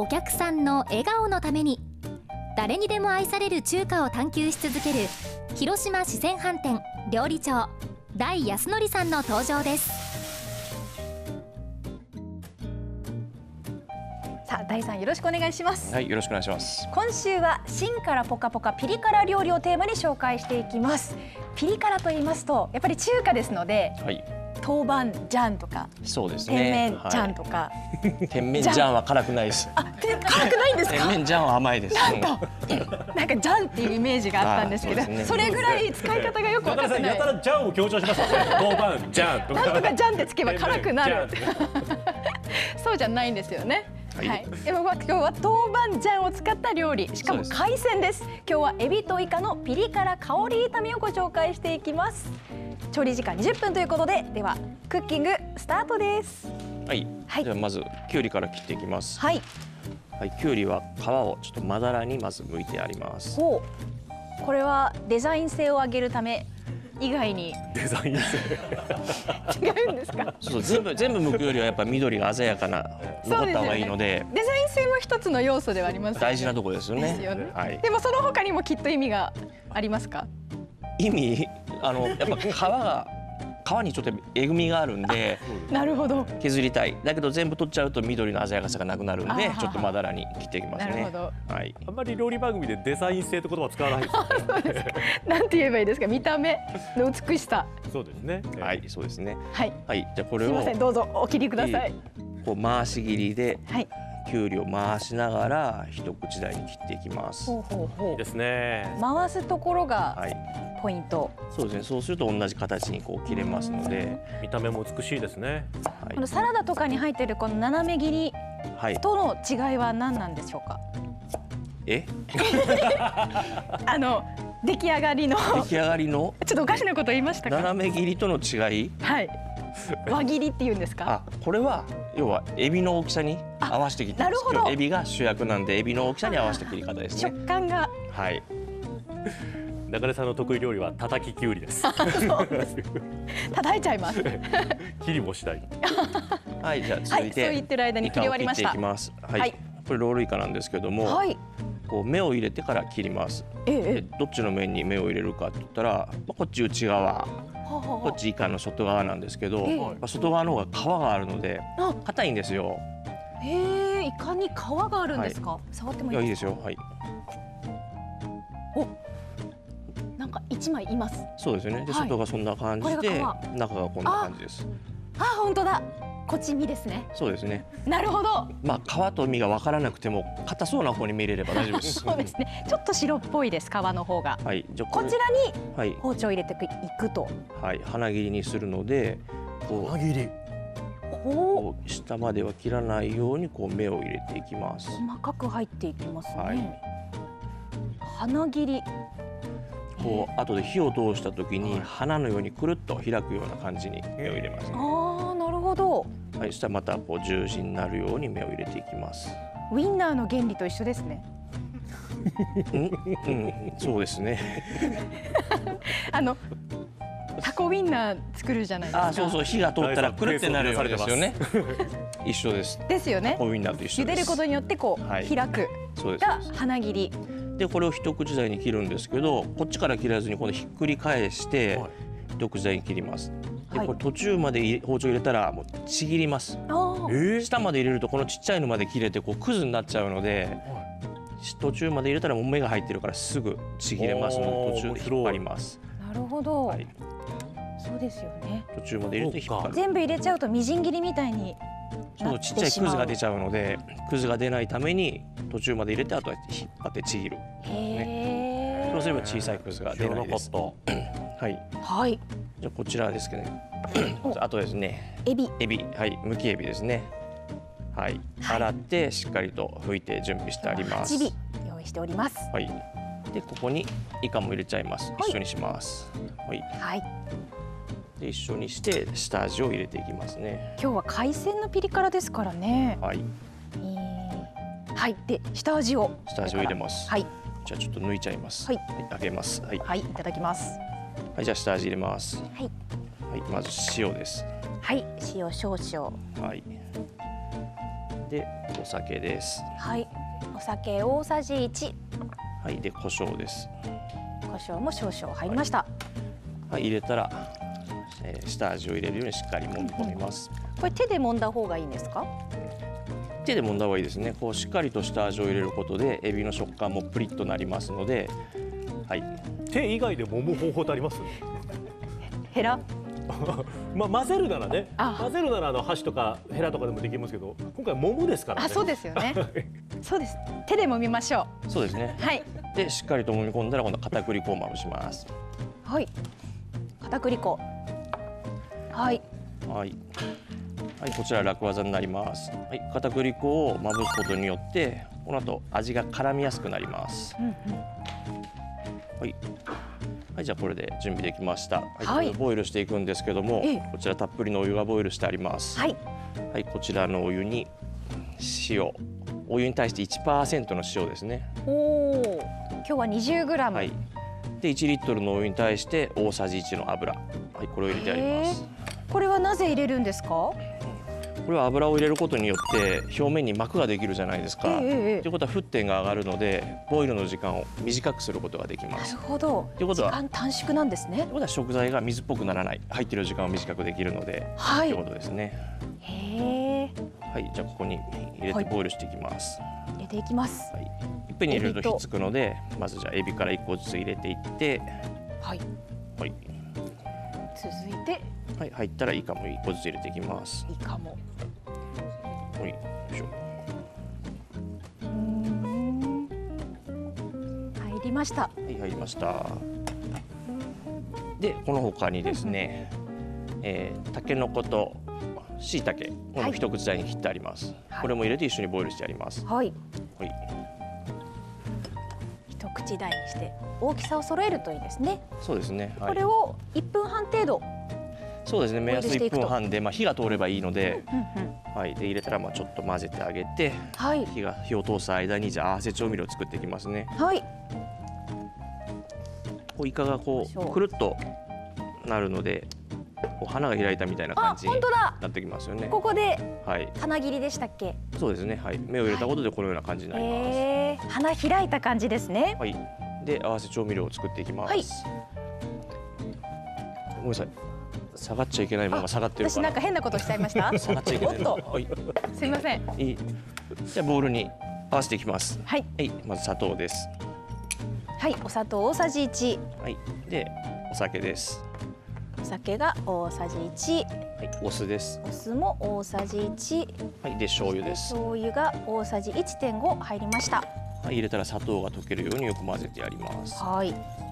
お客さんの笑顔のために誰にでも愛される中華を探求し続ける広島四川飯店料理長大安則さんの登場です。 さあ大さん、よろしくお願いします。 はい、よろしくお願いします。 今週は芯からポカポカピリ辛料理をテーマに紹介していきます。ピリ辛と言いますとやっぱり中華ですので、 はい、 豆板醤とか、 そうです甜ね。 麺醤とか、 甜麺醤は辛くないです。 辛くないんですか？ 甜麺醤は甘いです。 なんか醤っていうイメージがあったんですけど、それぐらい使い方がよく分かってない。 やたら醤を強調しますね。豆板醤とか。 なんとか醤ってつけば辛くなる。そうじゃないんですよね。はい。でも今日は豆板醤を使った料理、しかも海鮮です。今日はエビとイカのピリ辛香り炒めをご紹介していきます。調理時間20分ということで、ではクッキングスタートです。 はい。ではまずきゅうりから切っていきます。 はい。 はい、きゅうりは皮をちょっとまだらにまず剥いてあります。 ほう。これはデザイン性を上げるため以外にデザイン性違うんですか？ そう、全部剥くよりはやっぱ緑が鮮やかな残った方がいいので、 デザイン性も一つの要素ではありますよね。 大事なところですよね。 ですよね。 はい。 でもその他にもきっと意味がありますか？ 意味やっぱ皮にちょっとえぐみがあるんで、 なるほど。 削りたい。だけど全部取っちゃうと緑の鮮やかさがなくなるんで、ちょっとまだらに切っていきますね。 なるほど。 はい。 あんまり料理番組でデザイン性って言葉使わないですよね。 なんて言えばいいですか？見た目の美しさ。 そうですね。 はい、そうですね。 はい。 はい、じゃあこれをすみません、どうぞお切りください。 こう回し切りで、 はい。 きゅうりを回しながら一口大に切っていきます。 ほうほうほいいですね。 回すところがはい。 ポイント。 そうですね。そうすると同じ形にこう切れますので、 見た目も美しいですね。 はいこのサラダとかに入っているこの斜め切りはい。 との違いは何なんでしょうか？ え？ 出来上がりの出来上がりのちょっとおかしなこと言いましたか？ 斜め切りとの違い？ はい。輪切りって言うんですか？ あ、これは要はエビの大きさに合わせて切ってます。 なるほど。 エビが主役なんでエビの大きさに合わせた切り方ですね。 食感が。 はい。 中根さんの得意料理は叩ききゅうりです。 そうです。叩いちゃいます。 切りもしない。 はい、じゃあはい、そう続いて言ってる間に切り終わりました。 イカを切っていきます。ははいい。これロールイカなんですけども、 はい。 こう目を入れてから切ります。でどっちの面に目を入れるかって言ったら、こっち内側、こっちイカの外側なんですけど、外側の方が皮があるので硬いんですよ。 へえ、イカに皮があるんですか？触ってもいいですか？ いいですよ。はい。 お、なんか一枚います。 そうですよね。で、外がそんな感じで、中がこんな感じです。 あ、本当だ。こっち身ですね。 そうですね。 なるほど。 まあ皮と身が分からなくても硬そうな方に見れれば大丈夫です。 そうですね。ちょっと白っぽいです。皮の方が。 はい。じゃあこちらにはい包丁を入れていくと。 はい。花切りにするので、こ輪切り。 う下までは切らないようにこう目を入れていきます。 細かく入っていきますね。 はい。 花切り。 こう後で火を通した時に花のようにくるっと開くような感じに目を入れますね。 ああ、なるほど。 はい。そしたらまたこう十字になるように目を入れていきます。 ウインナーの原理と一緒ですね。 そうですね。 タコウインナー作るじゃないですか。 あ、そうそう、火が通ったらくるってなるようですよね。一緒です。 ですよね。 タコウインナーと一緒です。 茹でることによってこう開くが花切り。 で、これを一口大に切るんですけど、こっちから切らずにこのひっくり返して一口大に切ります。で、これ途中まで包丁入れたらもうちぎります。下まで入れるとこのちっちゃいのまで切れてこうクズになっちゃうので、途中まで入れたらもう目が入ってるからすぐちぎれますので途中で引っ張ります。 なるほど。そうですよね。 途中まで入れて引っ張る。 全部入れちゃうとみじん切りみたいにそう、ちっちゃいクズが出ちゃうので、クズが出ないために途中まで入れてあとは引っ張ってちぎる。そうすれば小さいクズが出ないです。はい。 はい。 じゃあこちらですけどね。あとですね。 エビ。 はい、むきエビですね。はい。洗ってしっかりと拭いて準備してあります。 8尾用意しております。 はい。で、ここにイカも入れちゃいます。一緒にします。はい。はい。で、一緒にして下味を入れていきますね。 今日は海鮮のピリ辛ですからね。 はい。 はい。で、下味を入れます。 はい。 じゃあちょっと抜いちゃいます。 はい。 開けます。はい。 はい、いただきます。 はい、じゃあ下味入れます。 はい。 はい、まず塩です。 はい、塩少々。 はい。 でお酒です。 はい、お酒大さじ1。 はい、で胡椒です。 胡椒も少々入りました。 はい、入れたら、下味を入れるようにしっかり揉み込みます。 これ手で揉んだ方がいいんですか？ 手で揉んだ方がいいですね。こうしっかりと下味を入れることでエビの食感もプリッとなりますので、はい。 手以外で揉む方法ってあります？ ヘラ？ まあ混ぜるならね、混ぜるなら箸とかヘラとかでもできますけど、今回揉むですからね。 そうですよね。そうです。手で揉みましょそうですね。 う。はい。 でしっかりと揉み込んだら今度は片栗粉をまぶします。 はい。片栗粉。はい。 はい。はい、こちら楽ワザになります。はい、片栗粉をまぶすことによってこの後味が絡みやすくなります。はい。はい、じゃあこれで準備できました。はい、ボイルしていくんですけども、こちらたっぷりのお湯がボイルしてあります。はい。はい、こちらのお湯に塩、お湯に対して 1% の塩ですね。 おお、今日は 20g。 はい。で1リットルのお湯に対して大さじ1の油。はい、これを入れてあります。 これはなぜ入れるんですか？ これは油を入れることによって表面に膜ができるじゃないですか。ということは沸点が上がるのでボイルの時間を短くすることができます。 なるほど。ということは時間短縮なんですね。ということは食材が水っぽくならない、入っている時間を短くできるので、ということですね。へえ。はい、じゃあここに入れてボイルしていきます。 入れていきます。 はい。いっぺんに入れるとひっつくので、まずじゃあエビから1個ずつ入れていって、 はい。はい。続いて。 はい、入ったらイカも1個ずつ入れていきます。 イカも。 はい、よいしょ。 入りました。はい、入りました。で、この他にですね、タケノコと椎茸、これも一口大に切ってあります。これも入れて一緒にボイルしてあります。はい。はい。 一口大にして大きさを揃えるといいですね。 そうですね。 これを1分半程度。 そうですね。目安1分半で、まあ火が通ればいいので、はい。で入れたらまあちょっと混ぜてあげて、はい。火を通す間にじゃあ合わせ調味料を作っていきますね。はい。こうイカがこうくるっとなるので、こう花が開いたみたいな感じになってきますよね。 ここで花切りでしたっけ？ そうですね。はい。目を入れたことでこのような感じになります。花開いた感じですね。 はい。で合わせ調味料を作っていきます。はい。ごめんなさい。下がっちゃいけないまま下がってるから。 私なんか変なことしちゃいました。 下がっちゃいけない。 はい。すいません。 いい。じゃあボウルに合わせていきます。 はい。 はい。まず砂糖です。 はい。お砂糖大さじ1。 はい。でお酒です。 お酒が大さじ1。 はい。お酢です。 お酢も大さじ1。 はい。で醤油です。 醤油が大さじ 1.5 入りました。 はい。入れたら砂糖が溶けるようによく混ぜてやります。 はい。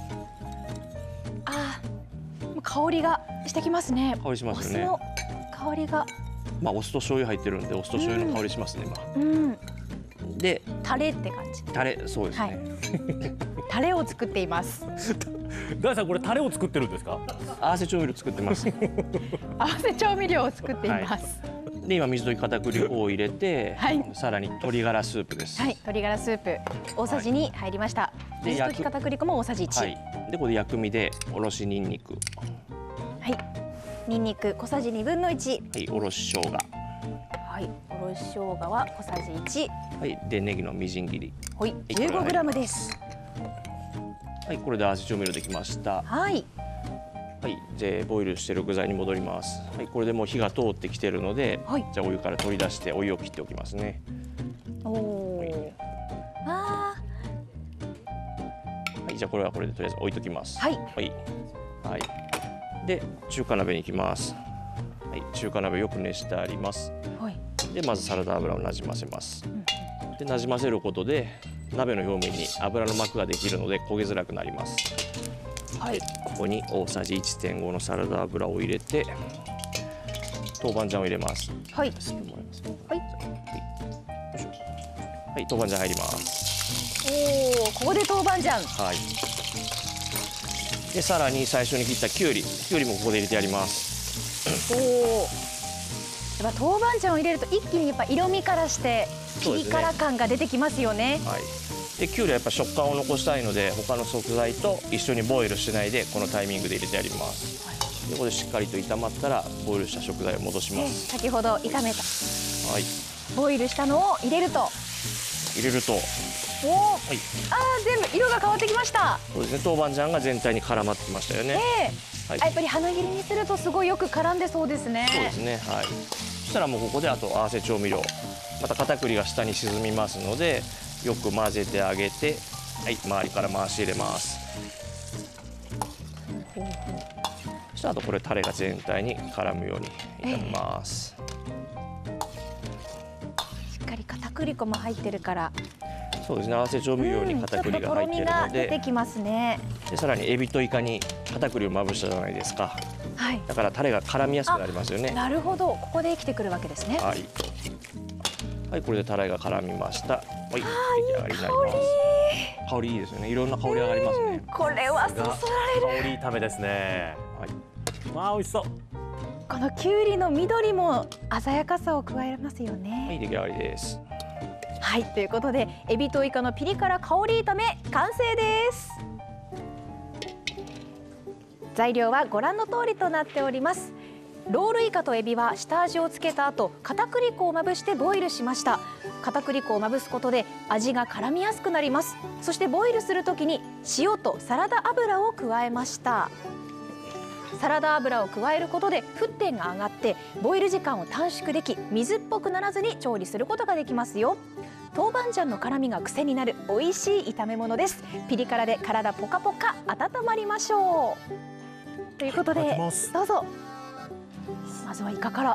ああ。香りがしてきますね。 香りしますよね。 お酢の香りが。 まあお酢と醤油入ってるんでお酢と醤油の香りしますね。でタレって感じ。 タレ、そうですね。 タレを作っています。 ダイさんこれタレを作ってるんですか？ 合わせ調味料作ってます。 合わせ調味料を作っています。 で今水溶き片栗粉を入れて、さらに鶏ガラスープです。 はい、鶏ガラスープ大さじ2入りました。水溶き片栗粉も大さじ1。 でこれで薬味でおろしニンニク。 はい。ニンニク小さじ1/2。 はい、おろし生姜。 はい、おろし生姜は小さじ1。 はい、でネギのみじん切り。 はい、15g です。 はい、これで合わせ調味料できました。 はい。 はい、でボイルしてる具材に戻ります。はい、これでもう火が通ってきてるので、じゃあお湯から取り出してお湯を切っておきますね。 おお。ああ。はい、じゃあこれはこれでとりあえず置いときます。 はい。 はい。はい。で中華鍋に行きます。はい、中華鍋よく熱してあります。はい。でまずサラダ油をなじませます。でなじませることで鍋の表面に油の膜ができるので焦げづらくなります。はい。ここに大さじ 1.5 のサラダ油を入れて豆板醤を入れます。はい。はい。はい、豆板醤入ります。 おお、ここで豆板醤。 はい。でさらに最初に切ったきゅうりもここで入れてやります。 おお。やっぱ豆板醤を入れると一気にやっぱ色味からしてピリ辛感が出てきますよね。 はい。できゅうりはやっぱ食感を残したいので他の食材と一緒にボイルしないでこのタイミングで入れてやります。はい、でここでしっかりと炒まったらボイルした食材を戻します。 先ほど炒めた。 はい。 ボイルしたのを入れると。おお、はい、全部色が変わってきました。 そうですね、豆板醤が全体に絡まってましたよね。 はい、やっぱり花切りにするとすごいよく絡んでそうですね。 そうですね、はい。そしたらもうここであと合わせ調味料、また片栗が下に沈みますのでよく混ぜてあげて、はい、周りから回し入れます。そしたらあとこれタレが全体に絡むように炒めます。 しっかり片栗粉も入ってるから。 そうですね、合わせ調味料に片栗が入っているので、 出てきますね。 でさらにエビとイカに片栗をまぶしたじゃないですか。はい。だからタレが絡みやすくなりますよね。 なるほど、ここで生きてくるわけですね。 はい。はい、これでタレが絡みました。はい、出来上がりになります。香りいいですよね。いろんな香り上がりますね。 これはそそられる。 香り炒めですね。はい。わあ、美味しそう。 このきゅうりの緑も鮮やかさを加えますよね。 はい、出来上がりです。 はい、ということでエビとイカのピリ辛香り炒め完成です。材料はご覧の通りとなっております。ロールイカとエビは下味をつけた後、片栗粉をまぶしてボイルしました。片栗粉をまぶすことで味が絡みやすくなります。そしてボイルするときに塩とサラダ油を加えました。サラダ油を加えることで沸点が上がってボイル時間を短縮でき、水っぽくならずに調理することができますよ。豆板醤の辛みが癖になる美味しい炒め物です。ピリ辛で体ポカポカ温まりましょう。ということで、どうぞ。まずはイカから。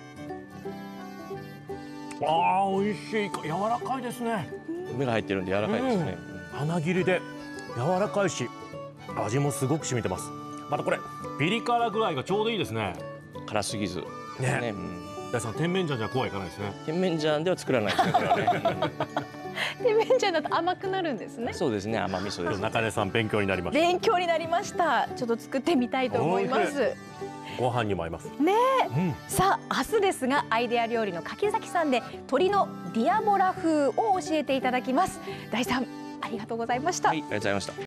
ああ、美味しいイカ、柔らかいですね。 梅が入ってるんで柔らかいですね。 花切りで柔らかいし、味もすごく染みてます。またこれピリ辛具合がちょうどいいですね。 辛すぎずね。 大さん、甜麺醤じゃこうはいかないですね。 甜麺醤では作らないですね、これはね。 甜麺醤だと甘くなるんですね。 そうですね、甘味噌です。 中根さん、勉強になりました。 勉強になりました。ちょっと作ってみたいと思います。 ご飯にも合いますね。さあ、明日ですがアイデア料理の柿崎さんで鶏のディアボラ風を教えていただきます。大さん、ありがとうございました。 はい、ありがとうございました。